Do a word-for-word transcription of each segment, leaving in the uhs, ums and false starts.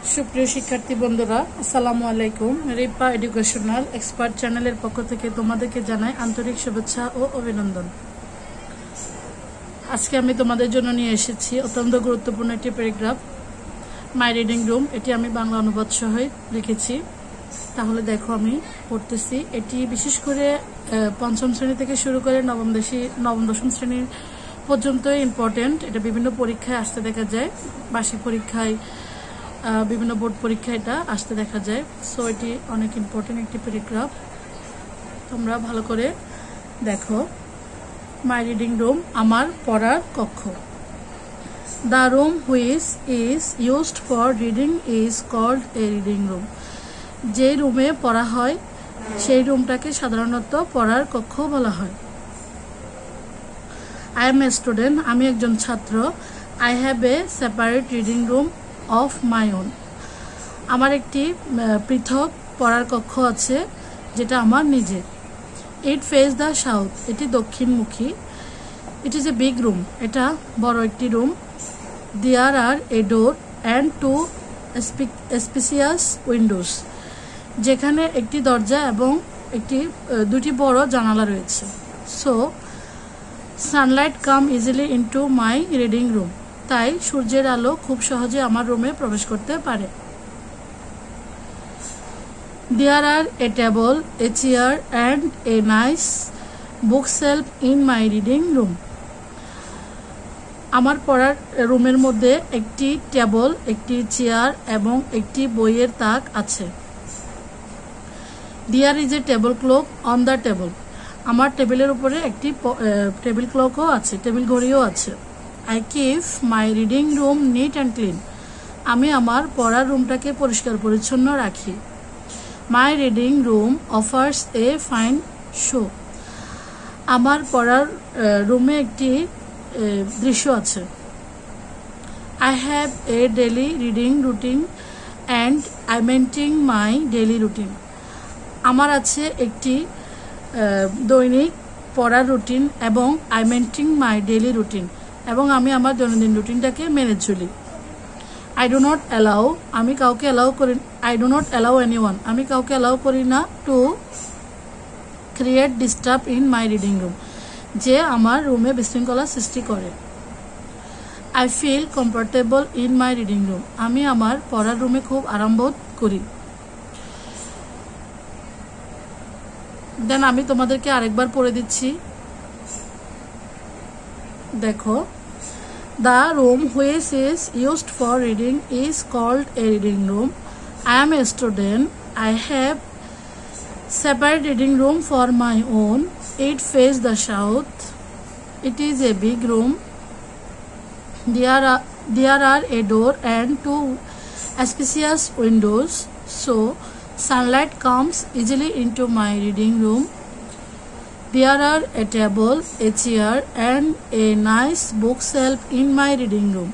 সুপ্রিয় শিক্ষার্থী বন্ধুরা, আসসালামু আলাইকুম। রিপা এডুকেশনাল এক্সপার্ট চ্যানেলের পক্ষ থেকে তোমাদেরকে জানাই আন্তরিক শুভেচ্ছা ও অভিনন্দন। আজকে আমি তোমাদের জন্য নিয়ে এসেছি অত্যন্ত গুরুত্বপূর্ণ একটি প্যারাগ্রাফ, মাই রিডিং রুম। এটি আমি বাংলা অনুবাদ সহ লিখেছি। তাহলে দেখো, আমি পড়তেছি। এটি বিশেষ করে পঞ্চম শ্রেণী থেকে শুরু করে নবম দেশী নবম দশম শ্রেণীর পর্যন্ত ইম্পর্টেন্ট। এটা বিভিন্ন পরীক্ষায় আসতে দেখা যায়, বার্ষিক পরীক্ষায়, বিভিন্ন বোর্ড পরীক্ষায় এটা আসতে দেখা যায়। সো এটি অনেক ইম্পর্টেন্ট একটি প্যারাগ্রাফ, তোমরা ভালো করে দেখো। মাই রিডিং রুম, আমার পড়ার কক্ষ। The room which is used for reading is called a reading room. যে রুমে পড়া হয় সেই রুমটাকে সাধারণত পড়ার কক্ষ বলা হয়। আই এম এ স্টুডেন্ট, আমি একজন ছাত্র। I have a separate reading room of my own. আমার একটি পৃথক পড়ার কক্ষ আছে যেটা আমার নিজের। ইট ফেস দ্য সাউথ, এটি দক্ষিণমুখী। It is a big room, এটা বড় একটি রুম। There are a door and two spacious windows, যেখানে একটি দরজা এবং একটি দুটি বড় জানালা রয়েছে। So sunlight come easily into my reading room, তাই সূর্যের আলো খুব সহজে আমার রুমে প্রবেশ করতে পারে। There are a table, a chair and a nice book shelf in my reading room. আমার পড়ার রুমের মধ্যে একটি টেবল, একটি চেয়ার এবং একটি বইয়ের তাক আছে। There is a table clock on the table, আমার টেবিলের উপরে একটি টেবিল ক্লকও আছে, টেবিল ঘড়িও আছে। I keep my reading room neat and clean, আমি আমার পড়ার রুমটাকে পরিষ্কার পরিচ্ছন্ন রাখি। My reading room offers a fine show, আমার পড়ার রুমে একটি দৃশ্য আছে। I have a daily reading routine and I maintain my daily routine, আমার আছে একটি দৈনিক পড়ার রুটিন এবং I maintain my daily routine, এবং আমি আমার দৈনন্দিন রুটিনটাকে মেনে চলি। আই ডো নট অ্যালাউ, আমি কাউকে অ্যালাউ করি I do not allow anyone, আমি কাউকে অ্যালাউ করি না to create disturb in my reading room, যে আমার রুমে বিশৃঙ্খলা সৃষ্টি করে। I feel comfortable in my reading room, আমি আমার পড়ার রুমে খুব আরামবোধ করি। দেন আমি তোমাদেরকে আরেকবার পড়ে দিচ্ছি, দেখো। The room which is used for reading is called a reading room. I am a student. I have separate reading room for my own. It faces the south. It is a big room. There are there are a door and two spacious windows, so sunlight comes easily into my reading room. There are a table, a chair and a nice bookshelf in my reading room.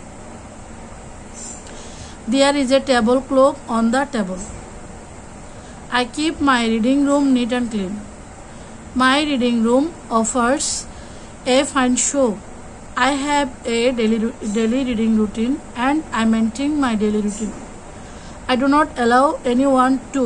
There is a table clock on the table. I keep my reading room neat and clean. My reading room offers a fine show. I have a daily, daily reading routine and I maintain my daily routine. I do not allow anyone to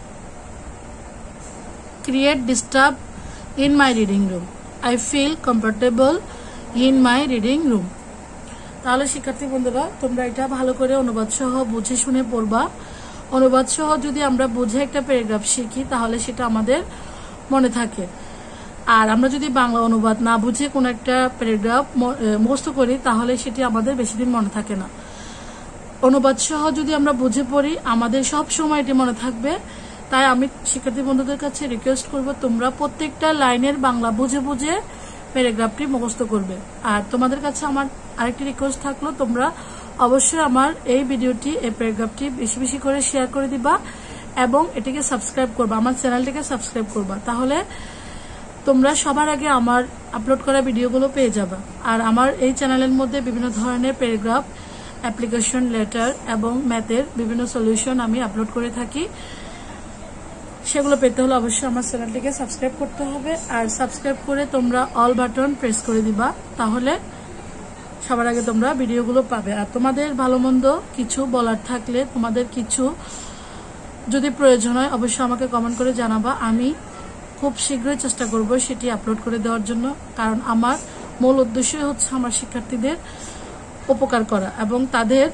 create disturb in my reading room. I feel comfortable in my reading room. তাহলে শিক্ষার্থী বন্ধুরা, তোমরা এটা ভালো করে অনুবাদ সহ বুঝে শুনে পড়বা। অনুবাদ সহ যদি আমরা বুঝে একটা প্যারাগ্রাফ শিখি তাহলে সেটা আমাদের মনে থাকে। আর আমরা যদি বাংলা অনুবাদ না বুঝে কোনো একটা প্যারাগ্রাফ মুখস্থ করি তাহলে সেটি আমাদের বেশি দিন মনে থাকে না। অনুবাদ সহ যদি আমরা বুঝে পড়ি আমাদের সব সময় এটি মনে থাকবে। তাই আমি শিক্ষার্থী বন্ধুদের কাছে রিকোয়েস্ট করব, তোমরা প্রত্যেকটা লাইনের বাংলা বুঝে বুঝে প্যারাগ্রাফটি মুখস্থ করবে। আর তোমাদের কাছে আমার আরেকটি রিকোয়েস্ট থাকলো, তোমরা অবশ্যই আমার এই ভিডিওটি, এই প্যারাগ্রাফটি বেশি বেশি করে শেয়ার করে দিবা এবং এটিকে সাবস্ক্রাইব করবা, আমার চ্যানেলটিকে সাবস্ক্রাইব করবা। তাহলে তোমরা সবার আগে আমার আপলোড করা ভিডিওগুলো পেয়ে যাবা। আর আমার এই চ্যানেলের মধ্যে বিভিন্ন ধরনের প্যারাগ্রাফ, অ্যাপ্লিকেশন, লেটার এবং ম্যাথের বিভিন্ন সলিউশন আমি আপলোড করে থাকি। সেগুলো পেতে হলে অবশ্যই আমার চ্যানেলটিকে সাবস্ক্রাইব করতে হবে। আর সাবস্ক্রাইব করে তোমরা অল বাটন প্রেস করে দিবা, তাহলে সবার আগে তোমরা ভিডিওগুলো পাবে। আর তোমাদের ভালো মন্দ কিছু বলার থাকলে, তোমাদের কিছু যদি প্রয়োজন হয় অবশ্যই আমাকে কমেন্ট করে জানাবা। আমি খুব শীঘ্রই চেষ্টা করব সেটি আপলোড করে দেওয়ার জন্য, কারণ আমার মূল উদ্দেশ্যই হচ্ছে আমার শিক্ষার্থীদের উপকার করা এবং তাদের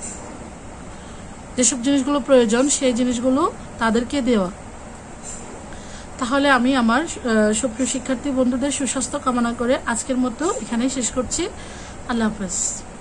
যেসব জিনিসগুলো প্রয়োজন সেই জিনিসগুলো তাদেরকে দেওয়া। তাহলে আমি আমার সুপ্রিয় শিক্ষার্থী বন্ধুদের সুস্বাস্থ্য কামনা করে আজকের মতো এখানেই শেষ করছি। আল্লাহ হাফেজ।